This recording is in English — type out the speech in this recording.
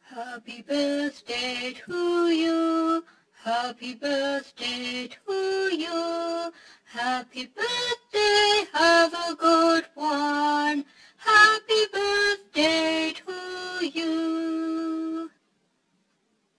Happy birthday to you. Happy birthday to you. Happy birthday, have a good